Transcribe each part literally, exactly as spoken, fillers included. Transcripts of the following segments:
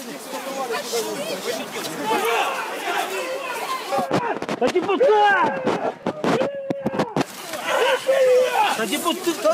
Да депутат! Да депутат!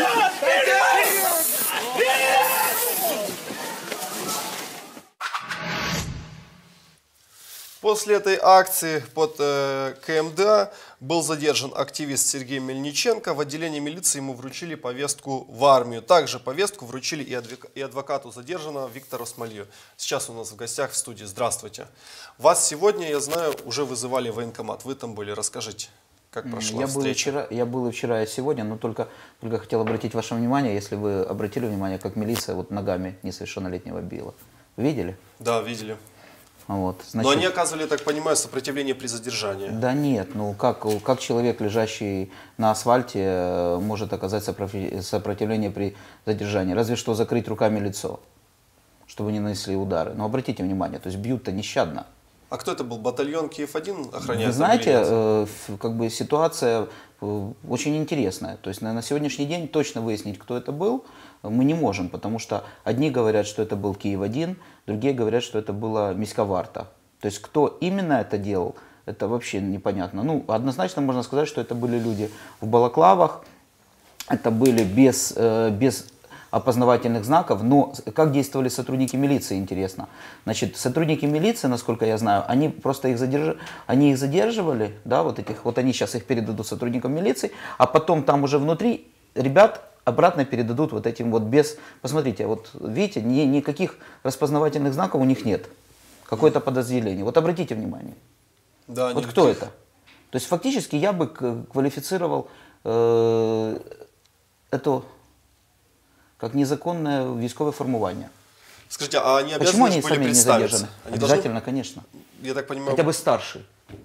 После этой акции под э, КМДА был задержан активист Сергей Мельниченко. В отделении милиции ему вручили повестку в армию. Также повестку вручили и, адвок... и адвокату задержанного Виктору Смолью. Сейчас у нас в гостях в студии. Здравствуйте. Вас сегодня, я знаю, уже вызывали в военкомат. Вы там были. Расскажите, как прошла я встреча. Был вчера, я был и вчера, и сегодня, но только, только хотел обратить ваше внимание, если вы обратили внимание, как милиция вот ногами несовершеннолетнего била. Видели? Да, видели. Вот, значит, Но они оказывали, я так понимаю, сопротивление при задержании. Да нет, ну как, как человек, лежащий на асфальте, может оказать сопротивление при задержании? Разве что закрыть руками лицо, чтобы не нанесли удары. Но обратите внимание, то есть бьют-то нещадно. А кто это был? Батальон Киев один охраняет? Вы знаете, э, как бы ситуация э, очень интересная. То есть на, на сегодняшний день точно выяснить, кто это был, мы не можем, потому что одни говорят, что это был Киев один, другие говорят, что это была Міська варта. То есть кто именно это делал, это вообще непонятно. Ну, однозначно можно сказать, что это были люди в балаклавах, это были без, э, без опознавательных знаков, но как действовали сотрудники милиции, интересно. Значит, сотрудники милиции, насколько я знаю, они просто их, задерж... они их задерживали, да, вот этих, вот они сейчас их передадут сотрудникам милиции, а потом там уже внутри ребят обратно передадут вот этим вот без... Посмотрите, вот видите, ни, никаких распознавательных знаков у них нет. Какое-то подразделение. Вот обратите внимание. Да, вот никаких... кто это? То есть фактически я бы квалифицировал э, это как незаконное військове формування. Скажите, а они Почему обязаны они были сами не представиться? задержаны? Они Обязательно, должны... конечно. Я так понимаю... Хотя бы старший.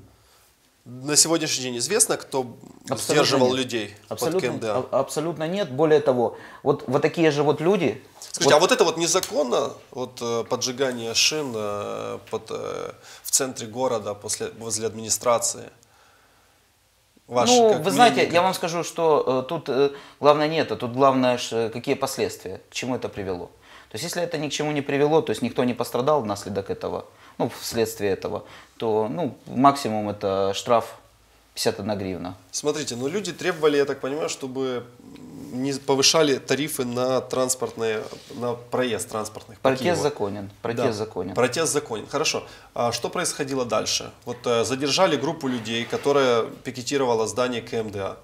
На сегодняшний день известно, кто Абсолютно сдерживал нет. людей Абсолютно, под КМДА? а, абсолютно нет. Более того, вот, вот такие же вот люди... Скажите, вот, а вот это вот незаконно, вот поджигание шин под, в центре города после, возле администрации? Ваше, ну, вы мнение, знаете, как... я вам скажу, что э, тут э, главное не это, тут главное, ш, какие последствия, к чему это привело. То есть, если это ни к чему не привело, то есть никто не пострадал внаследок этого, ну, вследствие этого, то, ну, максимум это штраф пятьдесят одна гривна. Смотрите, ну люди требовали, я так понимаю, чтобы не повышали тарифы на транспортные, на проезд транспортных. Протест законен. Протест да, законен. Протест законен. Хорошо. А что происходило дальше? Вот э, задержали группу людей, которая пикетировала здание КМДА.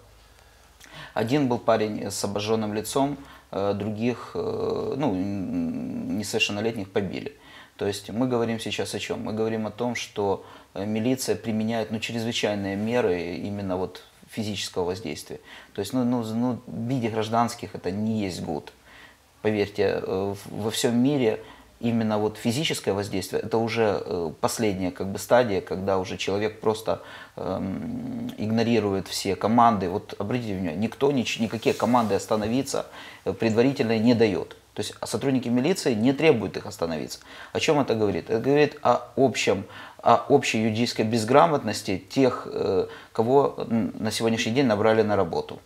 Один был парень с обожженным лицом, э, других, э, ну, несовершеннолетних побили. То есть мы говорим сейчас о чем? Мы говорим о том, что милиция применяет, ну, чрезвычайные меры именно вот физического воздействия. То есть, ну, ну, ну, в виде гражданских это не есть гуд. Поверьте, во всем мире именно вот физическое воздействие это уже последняя как бы стадия, когда уже человек просто эм, игнорирует все команды. Вот обратите внимание, никто, нич, никакие команды остановиться предварительно не дает. То есть сотрудники милиции не требуют их остановиться. О чем это говорит? Это говорит о общем, о общей юридической безграмотности тех, кого на сегодняшний день набрали на работу.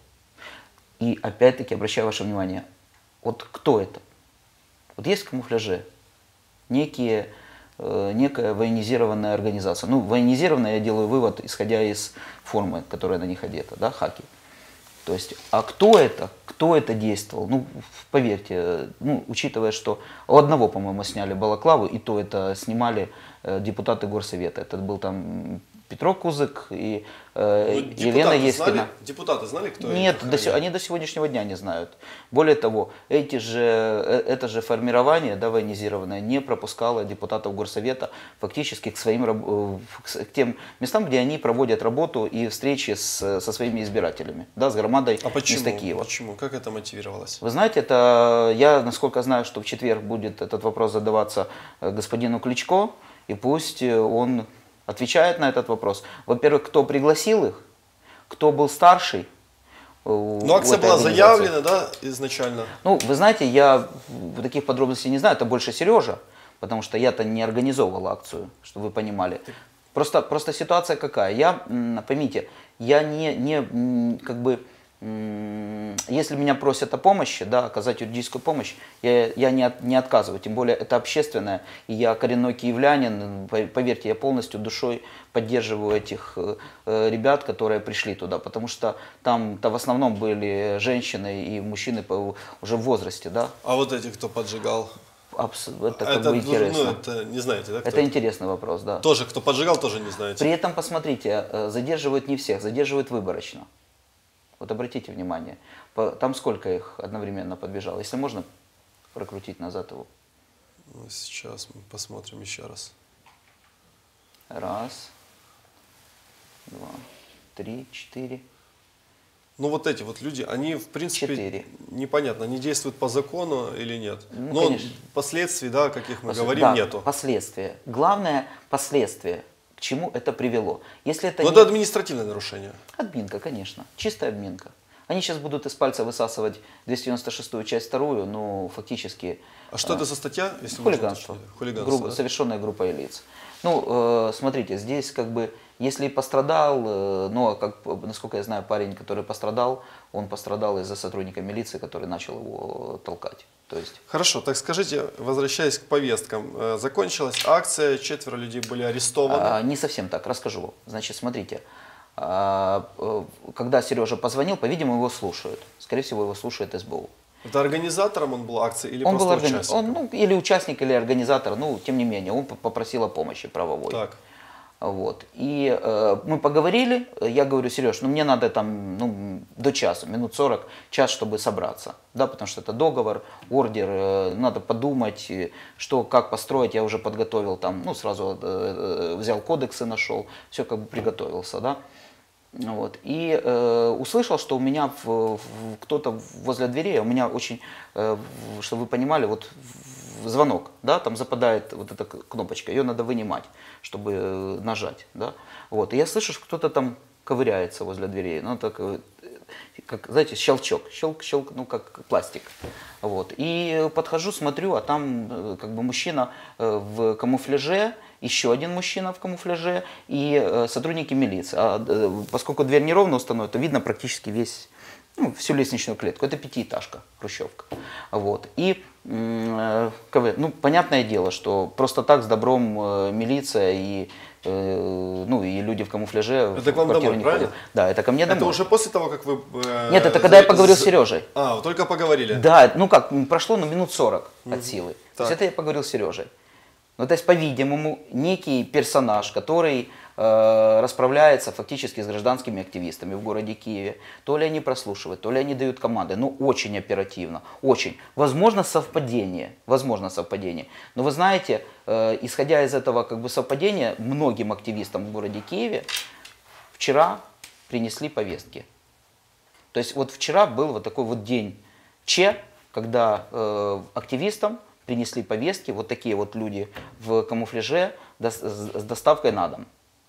И опять-таки обращаю ваше внимание, вот кто это? Вот есть в камуфляже некие, некая военизированная организация. Ну, военизированная, я делаю вывод, исходя из формы, которая на них одета, да, хаки. То есть, а кто это? Кто это действовал? Ну, поверьте, ну, учитывая, что у одного, по-моему, сняли балаклаву, и то это снимали э, депутаты горсовета. Это был там Петро Кузык и э, ну, Елена Ескина. Знали, депутаты знали, кто Нет, это? до, они до сегодняшнего дня не знают. Более того, эти же, это же формирование, да, военизированное не пропускало депутатов горсовета фактически к, своим, к тем местам, где они проводят работу и встречи с, со своими избирателями, да, с громадой а почему? места Киева. Почему? Как это мотивировалось? Вы знаете, это, я, насколько знаю, что в четверг будет этот вопрос задаваться господину Кличко, и пусть он отвечает на этот вопрос. Во-первых, кто пригласил их, кто был старший. Ну, акция была заявлена, да, изначально? Ну, вы знаете, я таких подробностей не знаю, это больше Сережа, потому что я-то не организовывал акцию, чтобы вы понимали. Просто, просто ситуация какая? Я, поймите, я не, не, как бы, Если меня просят о помощи, да, оказать юридическую помощь, я, я не, от, не отказываю, тем более это общественное, и я коренной киевлянин, поверьте, я полностью душой поддерживаю этих э, ребят, которые пришли туда, потому что там-то в основном были женщины и мужчины по, уже в возрасте, да. А вот эти, кто поджигал? Абс это как это, бы интересно. Ну, это не знаете, да? Это, это интересный вопрос, да. Тоже, кто поджигал, тоже не знаете. При этом, посмотрите, задерживают не всех, задерживают выборочно. Вот обратите внимание, там сколько их одновременно подбежало? Если можно прокрутить назад его. Ну, сейчас мы посмотрим еще раз. Раз, два, три, четыре. Ну вот эти вот люди, они в принципе Четыре. непонятно, они действуют по закону или нет. Ну, Но конечно. последствий, да, каких мы Пос... говорим, да, нету. Последствия. Главное последствие. К чему это привело? Если это Но не... это административное нарушение. Админка, конечно. Чистая админка. Они сейчас будут из пальца высасывать двести девяносто шестую часть вторую, но фактически... А что это за статья? Если Хулиганство. можно, Хулиганство, Грубо, да? совершенная группой лиц. Ну, э, смотрите, здесь как бы, если пострадал, э, ну, как, насколько я знаю, парень, который пострадал, он пострадал из-за сотрудника милиции, который начал его толкать. То есть... Хорошо, так скажите, возвращаясь к повесткам, э, закончилась акция, четверо людей были арестованы. А, не совсем так, расскажу. Значит, смотрите, а, э, когда Сережа позвонил, по-видимому, его слушают. Скорее всего, его слушает эс бэ у. Это организатором он был акции или Он просто был органи... участником? он, ну, или участник, или организатор, ну, тем не менее, он попросил о помощи правовой. Так. Вот. И э, мы поговорили, я говорю: Сереж, ну мне надо там ну, до часа, минут сорок, час, чтобы собраться, да, потому что это договор, ордер, э, надо подумать, что, как построить, я уже подготовил там, ну сразу э, взял кодексы, нашел, все как бы приготовился, да. Вот. И э, услышал, что у меня в, в, кто-то возле дверей, у меня очень, э, чтобы вы понимали, вот звонок, да, там западает вот эта кнопочка, ее надо вынимать, чтобы э, нажать, да. Вот. И я слышу, что кто-то там ковыряется возле дверей, ну так, как, знаете, щелчок, щелк, щелк, ну как пластик. Вот. И подхожу, смотрю, а там как бы мужчина в камуфляже, еще один мужчина в камуфляже и э, сотрудники милиции. А, э, поскольку дверь неровно установлена, то видно практически весь, ну, всю лестничную клетку. Это пятиэтажка, хрущевка. Вот. И, э, ну, понятное дело, что просто так с добром э, милиция и, э, ну, и люди в камуфляже это в к вам квартиру домой, не правильно? ходят. Да, это ко мне домой. Это уже после того, как вы... Э, Нет, это когда я поговорил с Сережей. А, вы только поговорили? Да, ну как, прошло ну, минут сорок Mm-hmm. от силы. Так. То есть это я поговорил с Сережей. Ну, то есть, по-видимому, некий персонаж, который э, расправляется фактически с гражданскими активистами в городе Киеве, то ли они прослушивают, то ли они дают команды, ну, очень оперативно, очень. Возможно, совпадение, возможно, совпадение. Но вы знаете, э, исходя из этого как бы совпадения, многим активистам в городе Киеве вчера принесли повестки. То есть, вот вчера был вот такой вот день Че, когда э, активистам принесли повестки, вот такие вот люди в камуфляже с доставкой на дом.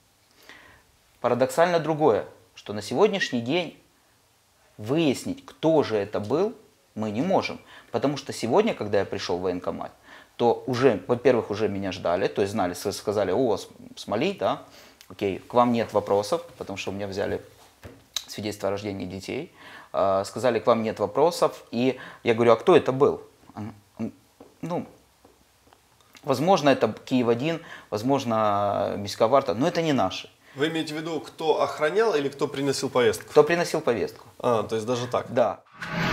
Парадоксально другое, что на сегодняшний день выяснить, кто же это был, мы не можем. Потому что сегодня, когда я пришел в военкомат, то уже, во-первых, уже меня ждали, то есть знали, сказали: о, Смолий, да, окей, к вам нет вопросов, потому что у меня взяли свидетельство о рождении детей, сказали: к вам нет вопросов, и я говорю: а кто это был? Ну, возможно, это Киев один, возможно, Міська варта, но это не наши. Вы имеете в виду, кто охранял или кто приносил повестку? Кто приносил повестку? А, то есть даже так? Да.